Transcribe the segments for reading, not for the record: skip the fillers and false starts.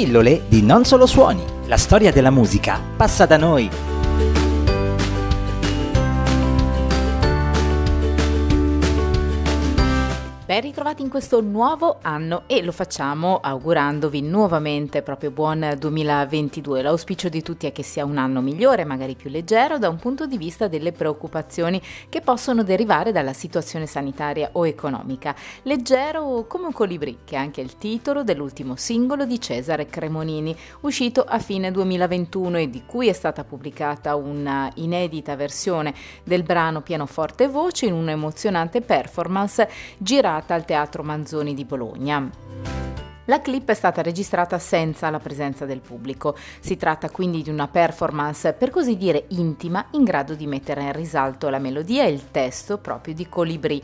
Pillole di Non Solo Suoni. La storia della musica passa da noi. Ben ritrovati in questo nuovo anno e lo facciamo augurandovi nuovamente proprio buon 2022. L'auspicio di tutti è che sia un anno migliore, magari più leggero da un punto di vista delle preoccupazioni che possono derivare dalla situazione sanitaria o economica. Leggero come un colibrì, che è anche il titolo dell'ultimo singolo di Cesare Cremonini, uscito a fine 2021 e di cui è stata pubblicata una inedita versione del brano pianoforte e voce in un'emozionante performance girata al Teatro Manzoni di Bologna. La clip è stata registrata senza la presenza del pubblico. Si tratta quindi di una performance per così dire intima, in grado di mettere in risalto la melodia e il testo proprio di Colibrì,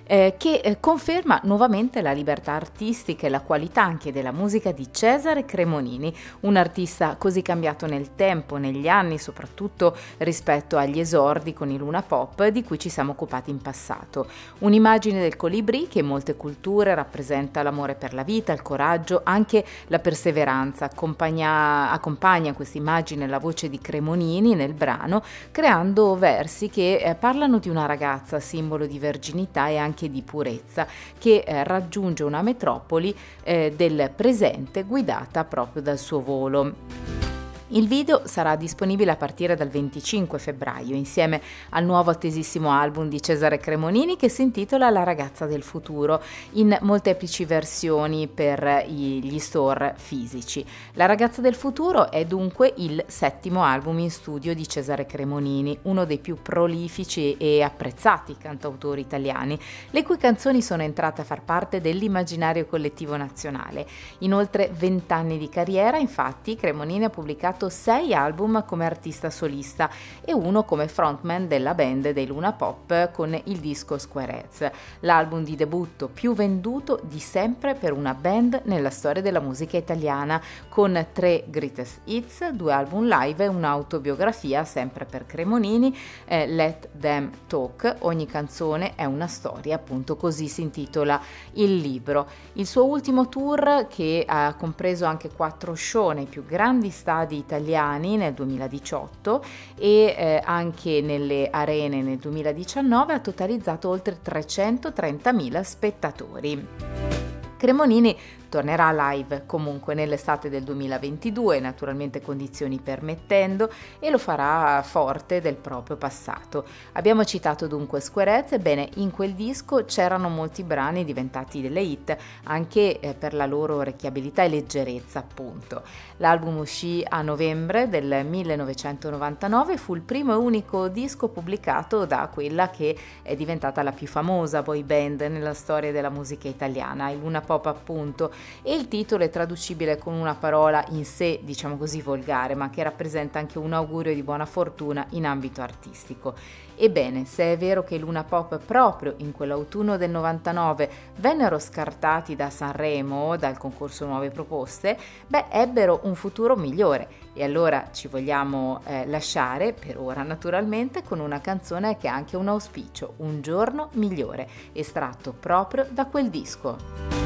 che conferma nuovamente la libertà artistica e la qualità anche della musica di Cesare Cremonini, un artista così cambiato nel tempo, negli anni, soprattutto rispetto agli esordi con il Luna Pop di cui ci siamo occupati in passato. Un'immagine del colibrì che in molte culture rappresenta l'amore per la vita, il coraggio, anche la perseveranza. Accompagna questa immagine la voce di Cremonini nel brano, creando versi che parlano di una ragazza, simbolo di verginità e anche di purezza, che raggiunge una metropoli del presente guidata proprio dal suo volo. Il video sarà disponibile a partire dal 25 febbraio insieme al nuovo attesissimo album di Cesare Cremonini che si intitola La ragazza del futuro, in molteplici versioni per gli store fisici. La ragazza del futuro è dunque il settimo album in studio di Cesare Cremonini, uno dei più prolifici e apprezzati cantautori italiani, le cui canzoni sono entrate a far parte dell'immaginario collettivo nazionale. In oltre 20 anni di carriera, infatti, Cremonini ha pubblicato 6 album come artista solista e uno come frontman della band dei Luna Pop con il disco Squareheads, l'album di debutto più venduto di sempre per una band nella storia della musica italiana, con 3 greatest hits, 2 album live e un'autobiografia sempre per Cremonini, Let Them Talk. Ogni canzone è una storia, appunto, così si intitola il libro. Il suo ultimo tour, che ha compreso anche 4 show nei più grandi stadi italiani nel 2018 e anche nelle arene nel 2019, ha totalizzato oltre 330.000 spettatori. Cremonini tornerà live comunque nell'estate del 2022, naturalmente condizioni permettendo, e lo farà forte del proprio passato. Abbiamo citato dunque Squareheads. Ebbene, in quel disco c'erano molti brani diventati delle hit anche per la loro orecchiabilità e leggerezza, appunto. L'album uscì a novembre del 1999 e fu il primo e unico disco pubblicato da quella che è diventata la più famosa boy band nella storia della musica italiana, il Luna Pop, appunto, e il titolo è traducibile con una parola in sé, diciamo così, volgare, ma che rappresenta anche un augurio di buona fortuna in ambito artistico. Ebbene, se è vero che i Luna Pop proprio in quell'autunno del 99 vennero scartati da Sanremo, dal concorso Nuove Proposte, ebbero un futuro migliore, e allora ci vogliamo lasciare, per ora naturalmente, con una canzone che ha anche un auspicio, Un giorno migliore, estratto proprio da quel disco.